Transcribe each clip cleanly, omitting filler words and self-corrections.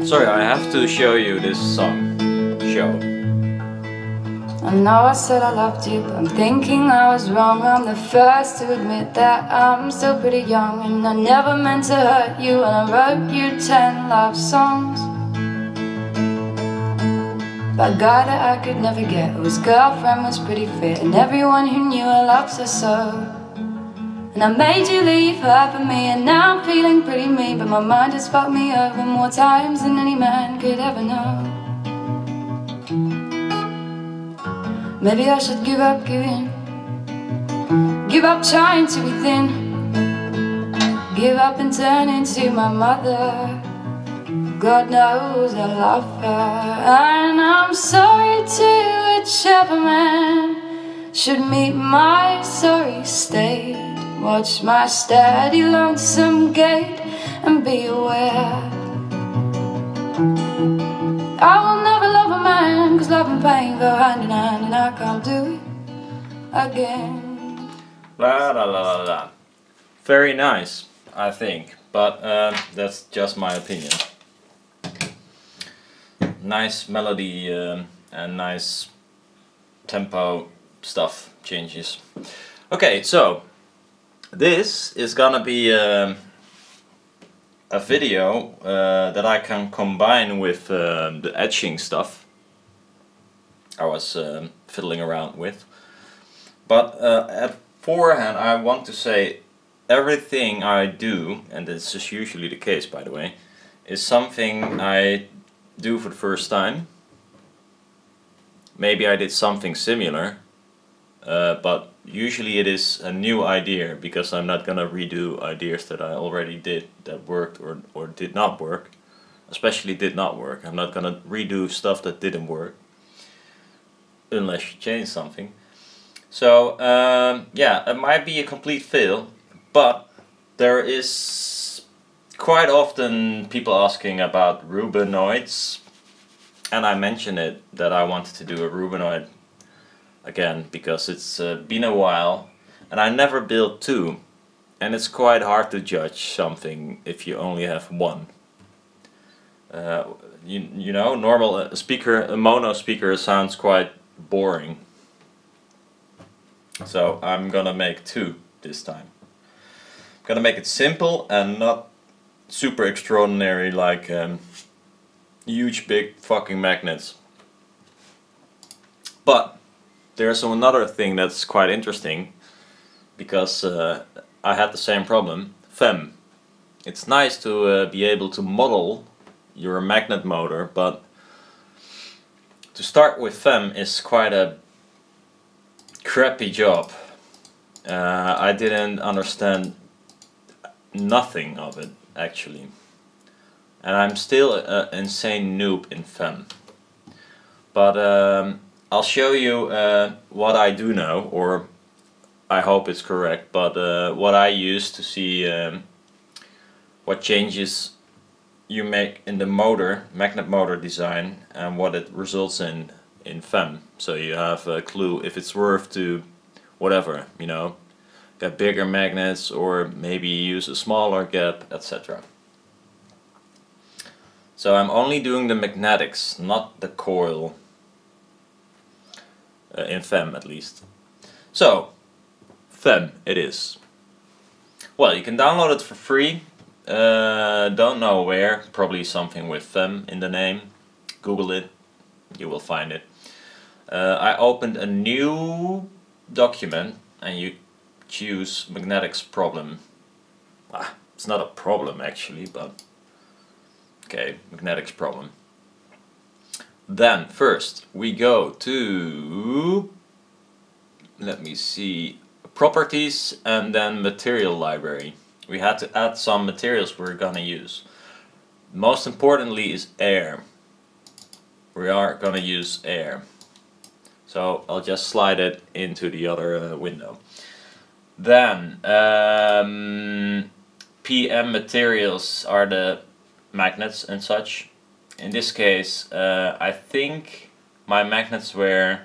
Sorry, I have to show you this song. Show. I know I said I loved you, but I'm thinking I was wrong. I'm the first to admit that I'm still pretty young, and I never meant to hurt you, and I wrote you 10 love songs. But a guy that I could never get, whose girlfriend was pretty fit, and everyone who knew her loves her so. And I made you leave her for me, and now I'm feeling pretty mean, but my mind has fucked me over more times than any man could ever know. Maybe I should give up giving, give up trying to be thin, give up and turn into my mother. God knows I love her, and I'm sorry to whichever man should meet my sorry state. Watch my steady lonesome gait and be aware I will never love a man, cause love and pain go hand in hand, and I can't do it again. La la la la la. Very nice, I think, but that's just my opinion. Nice melody and nice tempo stuff changes. Okay, so this is gonna be a video that I can combine with the etching stuff I was fiddling around with. But at forehand I want to say everything I do, and this is usually the case by the way, is something I do for the first time. Maybe I did something similar, but usually it is a new idea, because I'm not gonna redo ideas that I already did that worked or did not work. Especially did not work. I'm not gonna redo stuff that didn't work unless you change something. So yeah, it might be a complete fail, but there is quite often people asking about Rubanoids, and I mentioned it that I wanted to do a Rubanoid again because it's been a while and I never built two, and it's quite hard to judge something if you only have one. You know, normal a mono speaker sounds quite boring, so I'm gonna make two this time. I'm gonna make it simple and not super extraordinary like huge big fucking magnets. But there's another thing that's quite interesting, because I had the same problem. Femm. It's nice to be able to model your magnet motor, but to start with Femm is quite a crappy job. I didn't understand nothing of it actually, and I'm still an insane noob in Femm. But I'll show you what I do know, or I hope it's correct, but what I use to see what changes you make in the motor, magnet motor design, and what it results in Femm. So you have a clue if it's worth to whatever, you know, get bigger magnets or maybe use a smaller gap, etc. So I'm only doing the magnetics, not the coil, in Femm at least. So, Femm it is. Well, you can download it for free, don't know where, probably something with Femm in the name. Google it, you will find it. I opened a new document and you choose magnetics problem. It's not a problem actually, but okay, magnetics problem. Then first we go to, let me see, properties, and then material library. We had to add some materials we're gonna use. Most importantly is air. We are gonna use air. So I'll just slide it into the other window. Then PM materials are the magnets and such. In this case I think my magnets were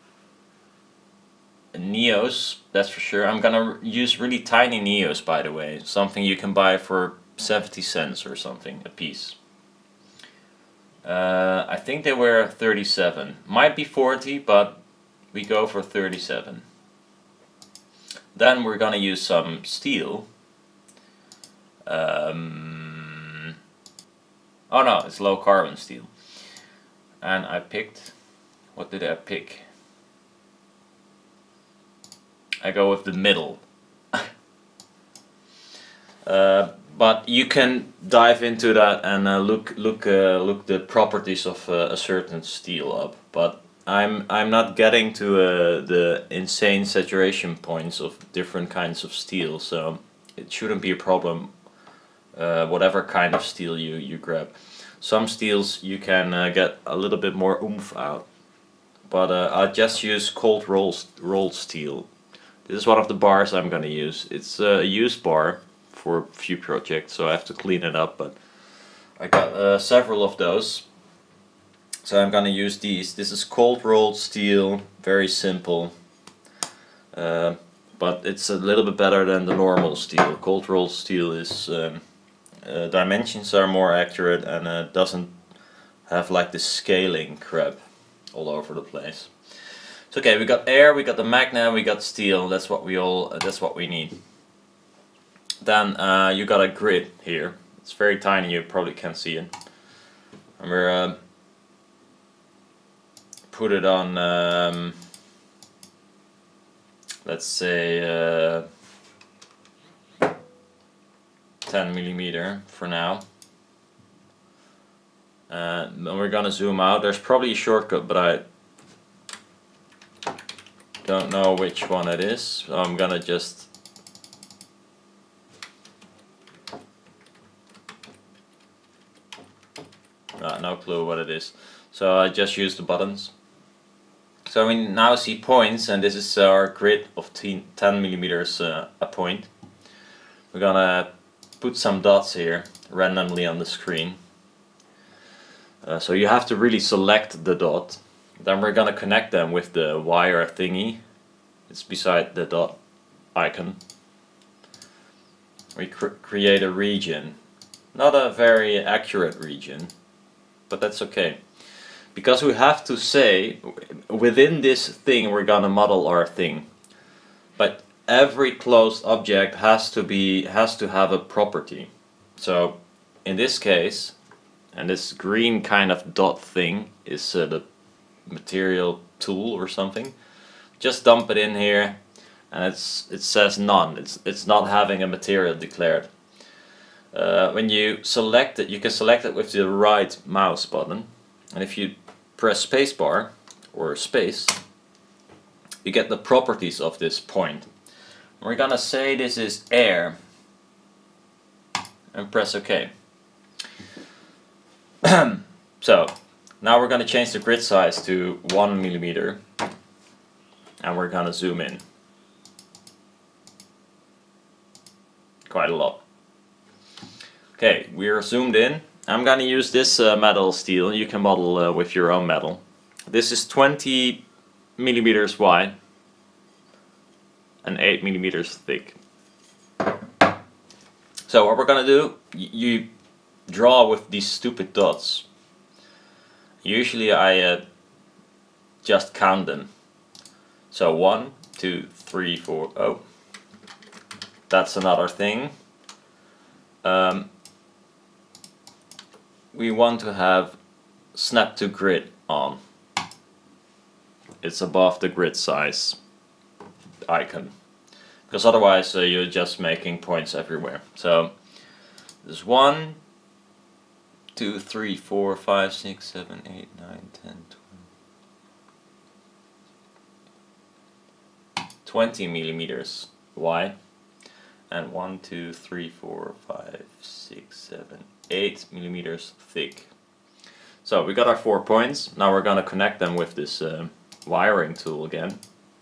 Neos, that's for sure. I'm gonna use really tiny Neos, by the way, something you can buy for 70 cents or something a piece. I think they were 37. Might be 40, but we go for 37. Then we're gonna use some steel. Oh no, it's low carbon steel. And I picked, what did I pick? I go with the middle. But you can dive into that and look the properties of a certain steel up. But I'm not getting to the insane saturation points of different kinds of steel, so it shouldn't be a problem. Whatever kind of steel you grab. Some steels you can get a little bit more oomph out, but I just use cold rolled steel. This is one of the bars I'm gonna use. It's a used bar for a few projects, so I have to clean it up, but I got several of those, so I'm gonna use these. This is cold rolled steel, very simple, but it's a little bit better than the normal steel. Cold rolled steel is dimensions are more accurate and doesn't have like this scaling crap all over the place. So okay, we got air, we got the magnet, we got steel. That's what we need. Then you got a grid here. It's very tiny, you probably can't see it. And we're put it on, let's say 10mm for now. And we're gonna zoom out. There's probably a shortcut, but I don't know which one it is, so I'm gonna just no clue what it is, so I just use the buttons. So we now see points, and this is our grid of 10mm a point. We're gonna put some dots here randomly on the screen, so you have to really select the dot. Then we're gonna connect them with the wire thingy. It's beside the dot icon. We create a region. Not a very accurate region, but that's okay. Because we have to say, within this thing we're gonna model our thing. But every closed object has to have a property. So in this case, and this green kind of dot thing is the material tool or something. Just dump it in here, and it says none. It's not having a material declared. When you select it, you can select it with the right mouse button, and if you press spacebar or space, you get the properties of this point. And we're gonna say this is air, and press OK. So now we're going to change the grid size to 1mm, and we're going to zoom in quite a lot. Okay, we're zoomed in. I'm going to use this metal steel. You can model with your own metal. This is 20mm wide and 8mm thick. So what we're going to do, you draw with these stupid dots. Usually I just count them. So 1, 2, 3, 4. Oh, that's another thing. We want to have snap to grid on. It's above the grid size icon, because otherwise you're just making points everywhere. So there's 1, 2, 3, 4, 5, 6, 7, 8, 9, 10, 20mm wide, and 1, 2, 3, 4, 5, 6, 7, 8mm thick. So we got our 4 points. Now we're gonna connect them with this wiring tool again.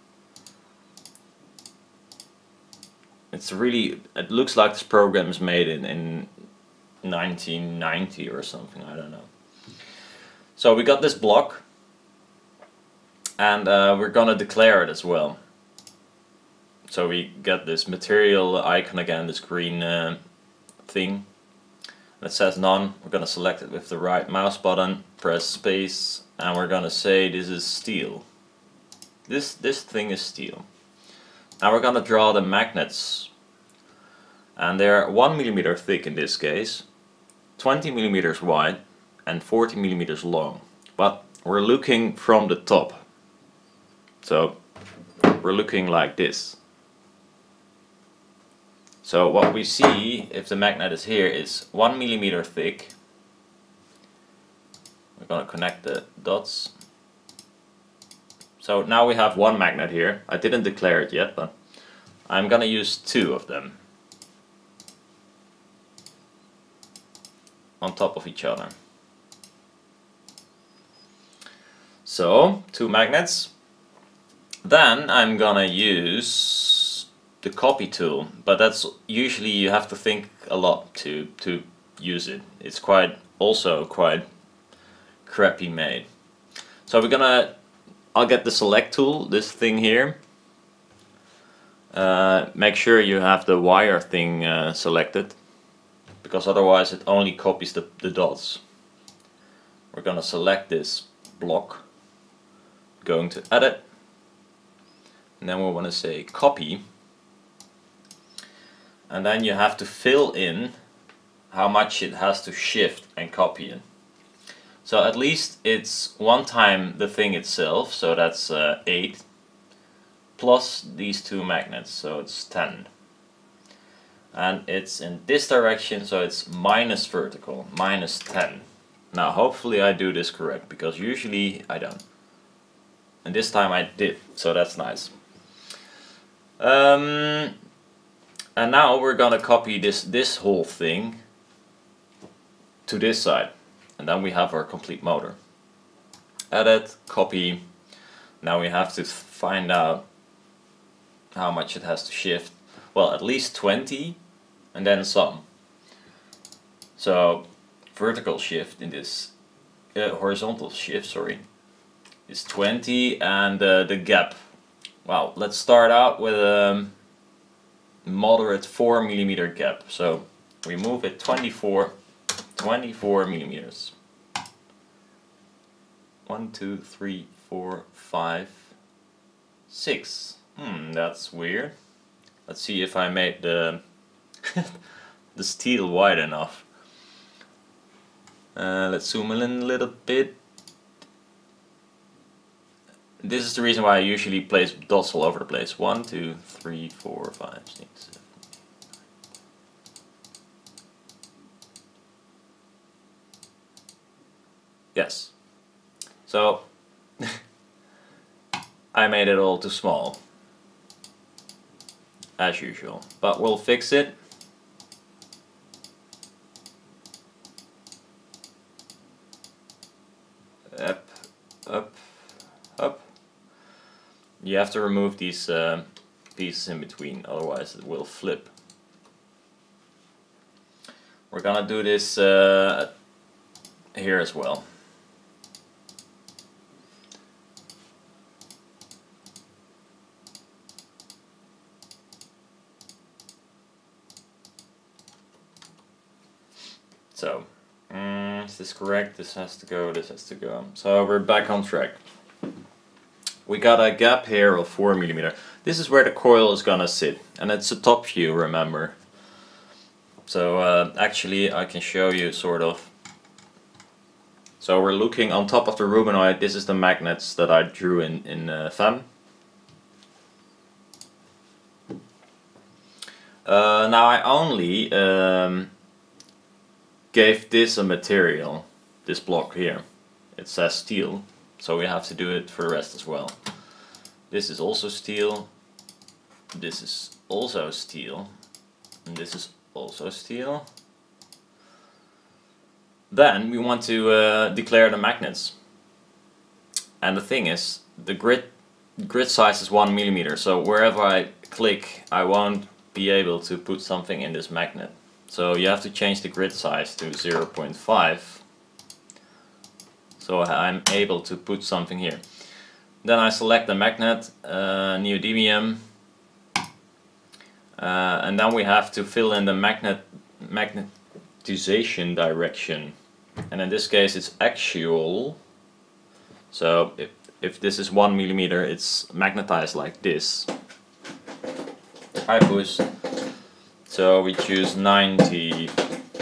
It looks like this program is made in 1990 or something, I don't know. So we got this block, and we're gonna declare it as well. So we get this material icon again, this green thing, It says none. We're gonna select it with the right mouse button, press space, and we're gonna say this is steel. This thing is steel. Now we're gonna draw the magnets, and they're 1 millimeter thick in this case, 20 millimeters wide, and 40 millimeters long. But we're looking from the top, so we're looking like this. So what we see, if the magnet is here, is 1 millimeter thick. We're gonna connect the dots. So now we have one magnet here. I didn't declare it yet, but I'm gonna use 2 of them on top of each other. So 2 magnets. Then I'm gonna use the copy tool, but that's usually you have to think a lot to use it. It's also quite crappy made. So I'll get the select tool, this thing here. Make sure you have the wire thing selected, because otherwise it only copies the dots. We're gonna select this block, going to edit, and then we want to say copy, and then you have to fill in how much it has to shift and copy in. So at least it's 1 time the thing itself, so that's 8, plus these 2 magnets, so it's 10. And it's in this direction, so it's minus vertical, minus 10. Now hopefully I do this correct, because usually I don't. And this time I did, so that's nice. And now we're gonna copy this whole thing to this side, and then we have our complete motor. Edit, copy. Now we have to find out how much it has to shift. Well, at least 20 and then some. So vertical shift in this horizontal shift, sorry, is 20, and the gap. Well, let's start out with a moderate 4 millimeter gap. So we move it 24 millimeters. 1, 2, 3, 4, 5, 6. That's weird. Let's see if I made the the steel wide enough. Let's zoom in a little bit. This is the reason why I usually place dots all over the place. 1, 2, 3, 4, 5, 6, 7. Yes. So I made it all too small, as usual, but we'll fix it. Up, up, up. You have to remove these pieces in between, otherwise it will flip. We're gonna do this here as well. So, is this correct? This has to go, this has to go. So we're back on track. We got a gap here of 4 millimeter. This is where the coil is gonna sit, and it's a top view, remember. So actually I can show you sort of. So we're looking on top of the Rubanoide. This is the magnets that I drew in Femm. Now I only gave this a material, this block here. It says steel, so we have to do it for the rest as well. This is also steel, this is also steel, and this is also steel. Then we want to declare the magnets. And the thing is, the grid size is 1 millimeter, so wherever I click I won't be able to put something in this magnet. So you have to change the grid size to 0.5, so I'm able to put something here. Then I select the magnet, neodymium, and then we have to fill in the magnetic magnetization direction, and in this case it's axial. So if this is 1 millimeter, it's magnetized like this. I push. So we choose 90.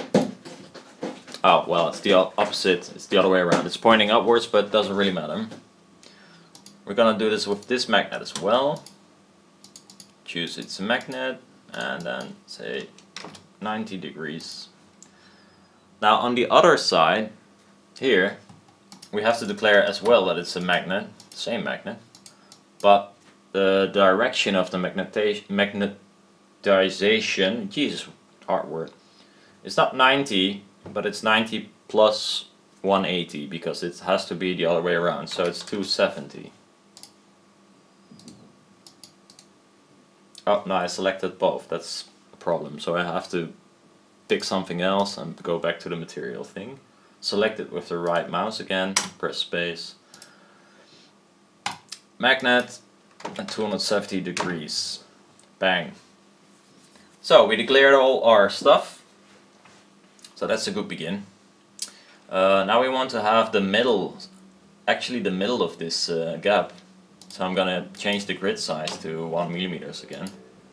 Oh well, it's the opposite. It's the other way around. It's pointing upwards, but it doesn't really matter. We're gonna do this with this magnet as well. Choose its magnet and then say 90 degrees. Now on the other side here we have to declare as well that it's a magnet, same magnet, but the direction of the magnetization, Jesus, hard word, it's not 90, but it's 90 plus 180 because it has to be the other way around, so it's 270. Oh no, I selected both, that's a problem, so I have to pick something else and go back to the material thing. Select it with the right mouse again, press space. Magnet at 270 degrees. Bang. So we declared all our stuff, so that's a good begin. Now we want to have the middle, actually the middle of this gap. So I'm gonna change the grid size to 1 millimeters again.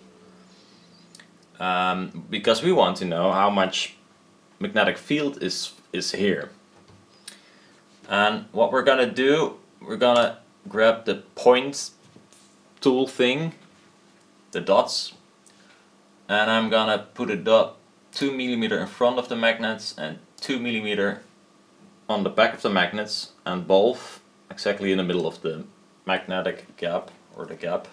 Because we want to know how much magnetic field is here. And what we're gonna do, we're gonna grab the point tool thing, the dots, and I'm gonna put a dot 2 millimeter in front of the magnets and 2 millimeter on the back of the magnets, and both exactly in the middle of the magnetic gap, or the gap.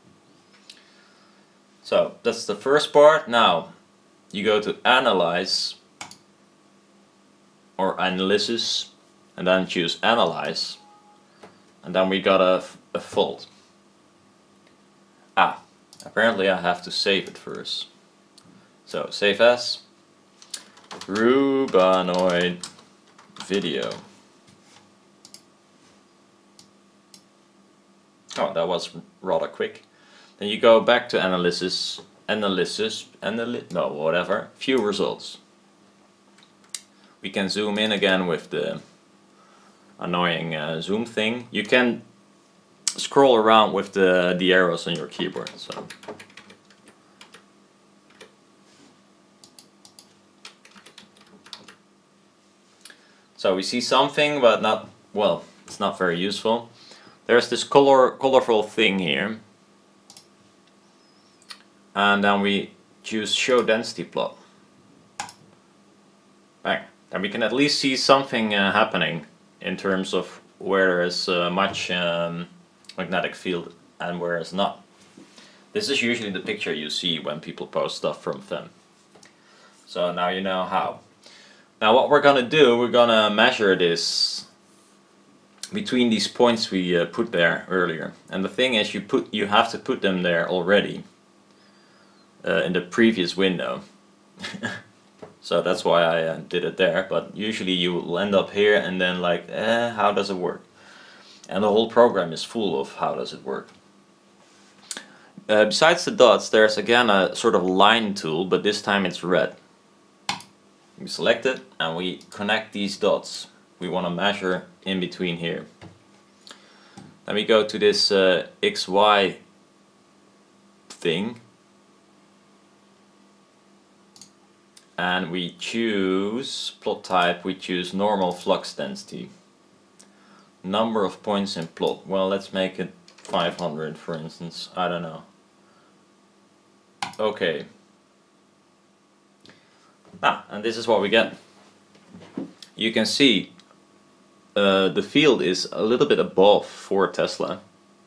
So that's the first part. Now you go to Analyze or Analysis and then choose Analyze, and then we got a fault. Apparently I have to save it first. So save as Rubanoide video. Oh, that was rather quick. Then you go back to Analysis, View Results. We can zoom in again with the annoying zoom thing. You can scroll around with the arrows on your keyboard. So we see something, but not, well, it's not very useful. There's this colorful thing here, and then we choose Show Density Plot. Bang. Then we can at least see something happening in terms of where there is much magnetic field and where is not. This is usually the picture you see when people post stuff from Femm. So now you know how. Now what we're gonna do, we're gonna measure this between these points we put there earlier. And the thing is, you have to put them there already in the previous window. So that's why I did it there, but usually you will end up here and then like, how does it work? And the whole program is full of how does it work. Besides the dots, there's again a sort of line tool, but this time it's red. We select it and we connect these dots. We want to measure in between here. Then we go to this XY thing and we choose plot type, we choose normal flux density. Number of points in plot, well, let's make it 500 for instance, I don't know. Okay. And this is what we get. You can see the field is a little bit above 4 Tesla,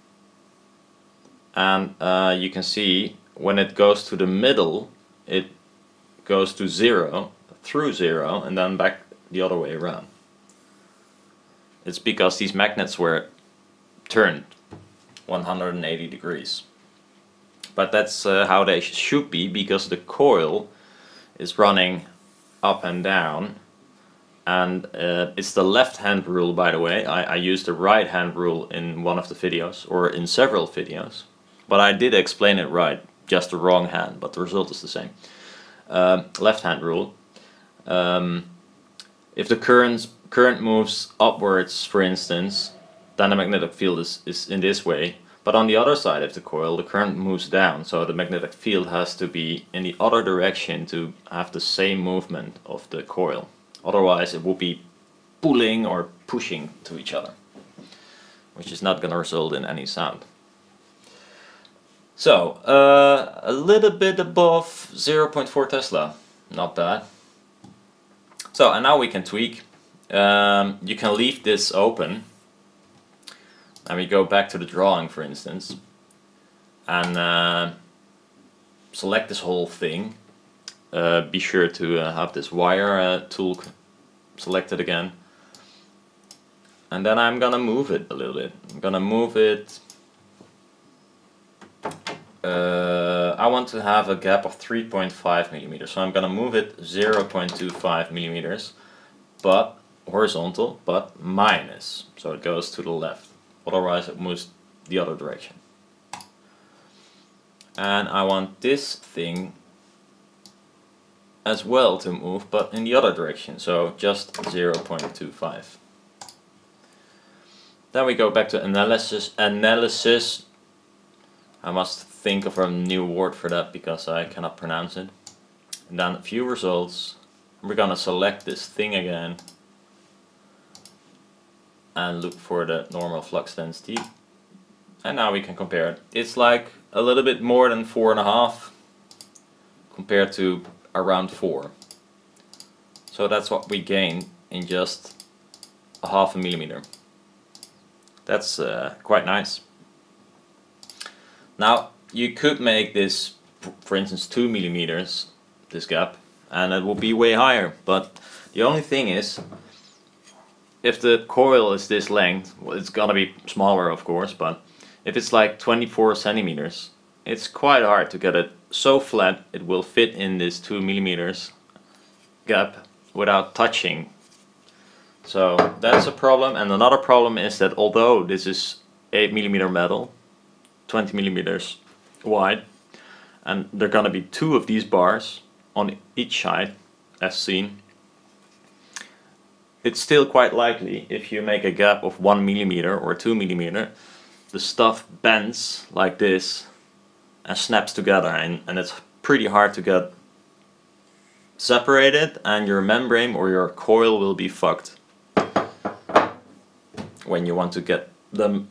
and you can see when it goes to the middle it goes to 0, through 0, and then back the other way around. It's because these magnets were turned 180 degrees. But that's how they should be, because the coil is running up and down, and it's the left hand rule, by the way. I used the right hand rule in one of the videos, or in several videos, but I did explain it right, just the wrong hand, but the result is the same. Left hand rule. If the current moves upwards, for instance, then the magnetic field is in this way. But on the other side of the coil, the current moves down, so the magnetic field has to be in the other direction to have the same movement of the coil. Otherwise it will be pulling or pushing to each other, which is not going to result in any sound. So, a little bit above 0.4 Tesla, not bad. So, and now we can tweak. You can leave this open, and we go back to the drawing, for instance, and select this whole thing. Be sure to have this wire tool selected again, and then I'm gonna move it a little bit. I'm gonna move it. I want to have a gap of 3.5 millimeters, so I'm gonna move it 0.25 millimeters, but horizontal, but minus, so it goes to the left. Otherwise it moves the other direction. And I want this thing as well to move, but in the other direction, so just 0.25. Then we go back to analysis. I must think of a new word for that because I cannot pronounce it. And then view results. We're gonna select this thing again and look for the normal flux density. And now we can compare it. It's like a little bit more than 4.5 compared to around 4. So that's what we gain in just 0.5 millimeter. That's quite nice. Now you could make this, for instance, 2 millimeters, this gap, and it will be way higher. But the only thing is, if the coil is this length, well, it's gonna be smaller, of course, but if it's like 24 centimeters, it's quite hard to get it so flat it will fit in this 2 millimeters gap without touching. So that's a problem. And another problem is that although this is 8 millimeter metal, 20 millimeters wide, and there are gonna be 2 of these bars on each side, as seen, it's still quite likely if you make a gap of 1 millimeter or 2 millimeter, the stuff bends like this and snaps together, and it's pretty hard to get separated, and your membrane or your coil will be fucked when you want to get them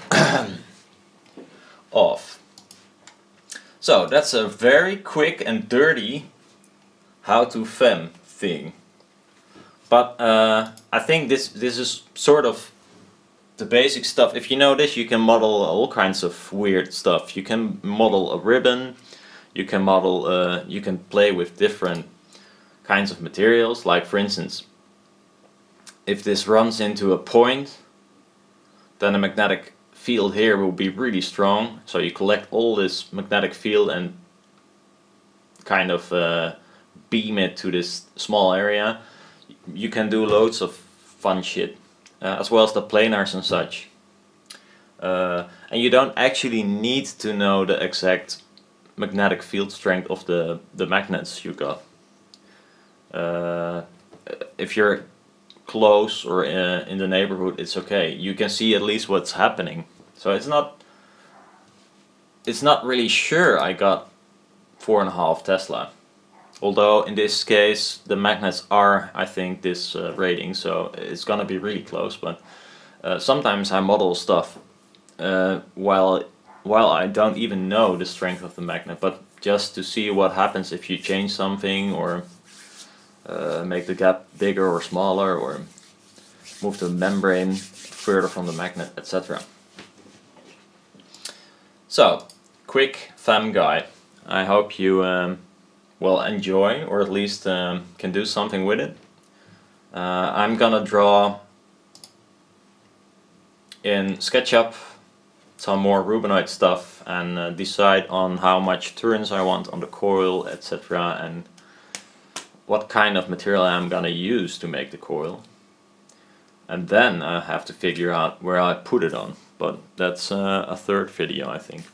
off. So that's a very quick and dirty how to Femm thing. But I think this is sort of the basic stuff. If you know this, you can model all kinds of weird stuff. You can model a ribbon, you can model, you can play with different kinds of materials. Like for instance, if this runs into a point, then the magnetic field here will be really strong. So you collect all this magnetic field and kind of beam it to this small area. You can do loads of fun shit, as well as the planars and such. And you don't actually need to know the exact magnetic field strength of the magnets you got. If you're close or in the neighborhood, it's okay. You can see at least what's happening. So it's not really sure I got 4.5 Tesla. Although in this case the magnets are, I think, this rating, so it's gonna be really close. But sometimes I model stuff while I don't even know the strength of the magnet, but just to see what happens if you change something, or make the gap bigger or smaller, or move the membrane further from the magnet, etc. So, quick Femm guide. I hope you will enjoy, or at least can do something with it. I'm gonna draw in SketchUp some more Rubanoide stuff and decide on how much turns I want on the coil, etc. and what kind of material I'm gonna use to make the coil. And then I have to figure out where I put it on, but that's a third video, I think.